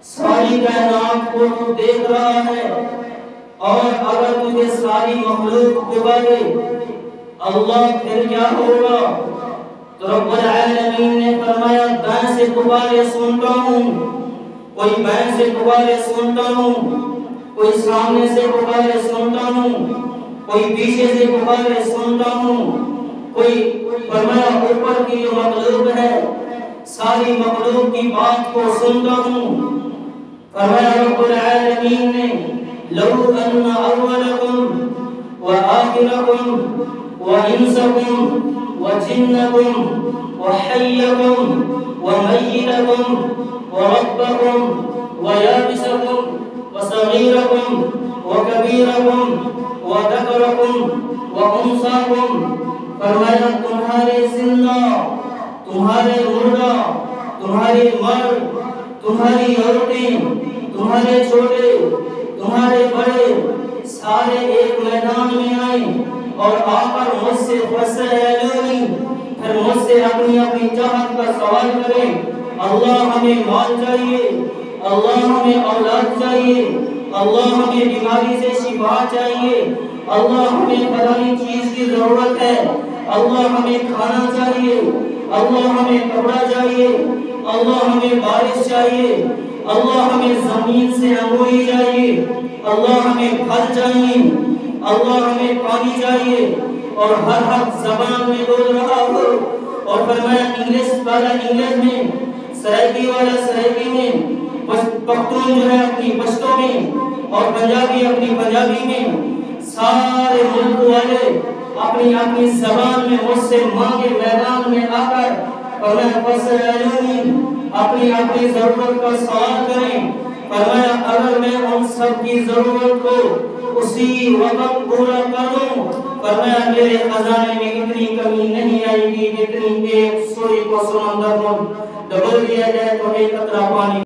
ساری کائنات کو تو دیکھ رہا ہے، اور اگر تجھے ساری مخلوق پکارے اللہ پھر کیا ہوگا؟ تو رب العالمین نے فرمایا دائیں سے پکارے سنتا ہوں، کوئی بائیں سے پکارے سنتا ہوں، کوئی سامنے سے پکارے سنتا ہوں، کوئی پیچھے سے پکارے سنتا ہوں، کوئی فرمایا اوپر کی جو مخلوق ہے ساری مخلوق کی بات کو سنتا ہوں۔ فرمایا رب العالمین نے لو ان اولکم وآخرکم وانسکم وجنکم وحیکم ومیتکم وربکم ویابسکم وصغیرکم وکبیرکم وذکرکم وانثاکم، فرمایا تمہارے زندہ، تمہارے مردہ، تمہارے مرد، تمہاری عورتیں، تمہارے چھوٹے، تمہارے بڑے، سارے ایک میدان میں آئیں اور آ کر مجھ سے فَسَأَلُونِي، پھر مجھ سے اپنی اپنی چاہت کا سوال کریں۔ اللہ ہمیں مال چاہیے، اللہ ہمیں اولاد چاہیے، اللہ ہمیں بیماری سے شفا چاہیے، اللہ ہمیں فلانی چیز کی ضرورت ہے، اللہ ہمیں کھانا چاہیے، اللہ ہمیں کپڑا چاہیے، اللہ ہمیں بارش چاہیے، اللہ ہمیں زمین سے انگوری چاہیے، اللہ ہمیں پھل چاہیے، اللہ ہمیں پانی چاہیے، اور ہر زبان میں بول رہا ہو، اور فرمایا انگلش والا انگلش میں، سرائکی والا سرائکی میں، پختون جو ہے اپنی پشتوں میں، اور پنجابی اپنی پنجابی میں، سارے ملک والے اپنی اپنی زبان میں مجھ سے مانگے میدان میں آ کر فرمایا فَسَأَلُونِي، اپنی اپنی ضرورت کا سوال کریں۔ فرمایا اگر میں ان سب کی ضرورت کو اسی وقت پورا کروں، فرمایا میرے خزانے میں اتنی کمی نہیں آئے گی جتنی ایک سوئی کو سمندر میں ڈبو دیا جائے تو ایک قطرہ پانی